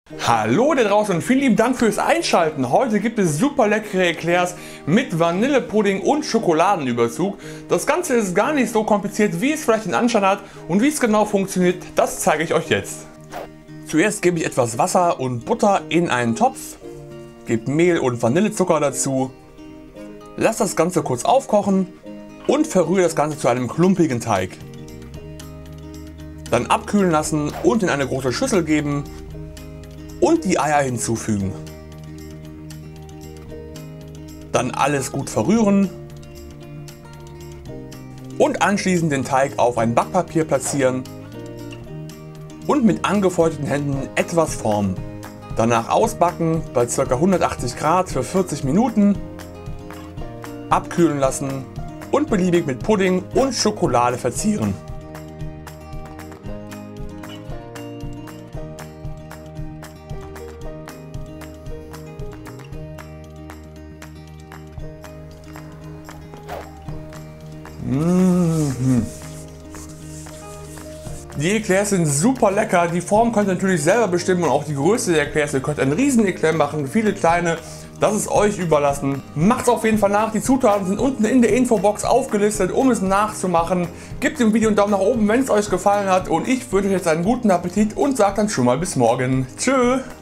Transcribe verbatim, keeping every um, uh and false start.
Hallo da draußen und vielen lieben Dank fürs Einschalten. Heute gibt es super leckere Eclairs mit Vanillepudding und Schokoladenüberzug. Das Ganze ist gar nicht so kompliziert, wie es vielleicht den Anschein hat, und wie es genau funktioniert, das zeige ich euch jetzt. Zuerst gebe ich etwas Wasser und Butter in einen Topf, gebe Mehl und Vanillezucker dazu, lasse das Ganze kurz aufkochen und verrühre das Ganze zu einem klumpigen Teig. Dann abkühlen lassen und in eine große Schüssel geben und die Eier hinzufügen. Dann alles gut verrühren und anschließend den Teig auf ein Backpapier platzieren und mit angefeuchteten Händen etwas formen. Danach ausbacken bei ca. hundertachtzig Grad für vierzig Minuten, abkühlen lassen und beliebig mit Pudding und Schokolade verzieren. Mmh. Die Eclairs sind super lecker, die Form könnt ihr natürlich selber bestimmen und auch die Größe der Eclairs. Ihr könnt einen riesen Eclair machen, viele kleine, das ist euch überlassen. Macht's auf jeden Fall nach, die Zutaten sind unten in der Infobox aufgelistet, um es nachzumachen. Gebt dem Video einen Daumen nach oben, wenn es euch gefallen hat, und ich wünsche euch jetzt einen guten Appetit und sage dann schon mal bis morgen. Tschö!